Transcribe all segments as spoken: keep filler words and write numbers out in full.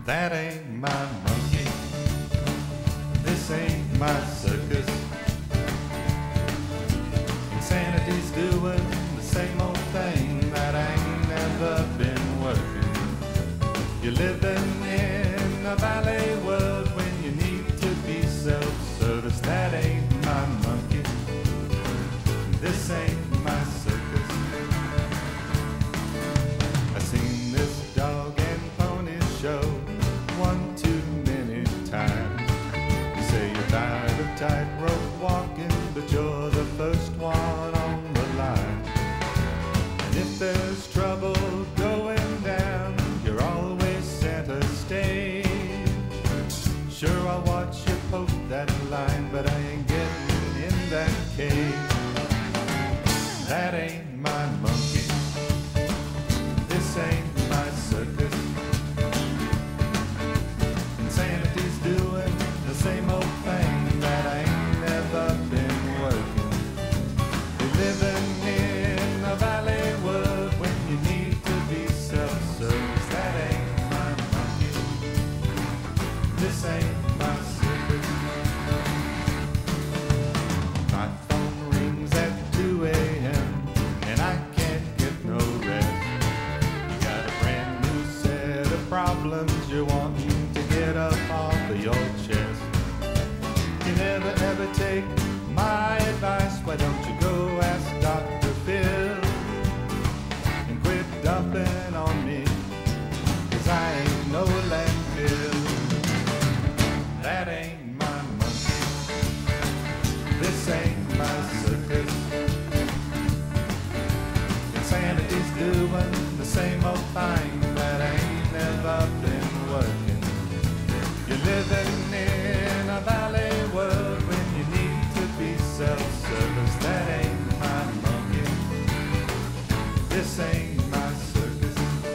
That ain't my monkey. This ain't my circus. Insanity's doing the same old thing that ain't never been working. You're living in a ballet world when you need to be self-service. That ain't my monkey. This ain't my circus. I've seen this dog and pony show one too many times. You say you're tired of tightrope walking, but you're the first one on the line. And if there's trouble going down, you're always center stage. Sure, I'll watch you poke that line, but I ain't getting in that cage. That ain't my monkey. This ain't my circus. Insanity's doing the same old thing that ain't never been working. You're living in a ballet world when you need to be self-service. That ain't my monkey. This ain't my circus. My phone rings at two a m and I can't get no rest. You got a brand new set of problems you're wanting to get up off of your chest. You never ever take my advice. Why don't you go ask Doctor Phil and quit dumping on me, 'cause I ain't no landfill. That ain't my monkey. This ain't my circus. Insanity's doing the same old thing that ain't never been working. You're living in a ballet world when you need to be self-service. That ain't my monkey. This ain't my circus.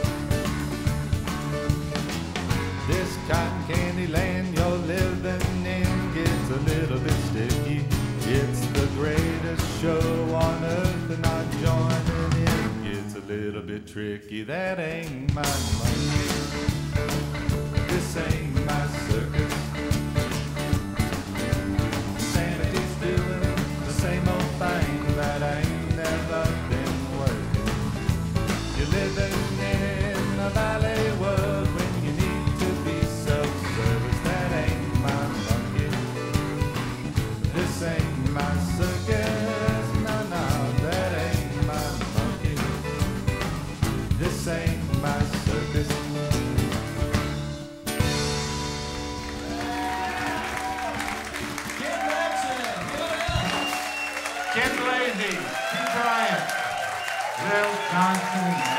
This cotton candy land you're living in gets a little bit sticky. It's the greatest show on earth, and not joining in gets a little bit tricky. That ain't my monkey. This ain't my circus. Insanity's doing the same old thing that ain't never been working. You're living in a ballet world when you need to be self-service. That ain't my monkey. This ain't my circus. No, no, that ain't my monkey. This ain't my circus. Kid Maxson, good else. Get lazy. Keep trying. Little Johnson.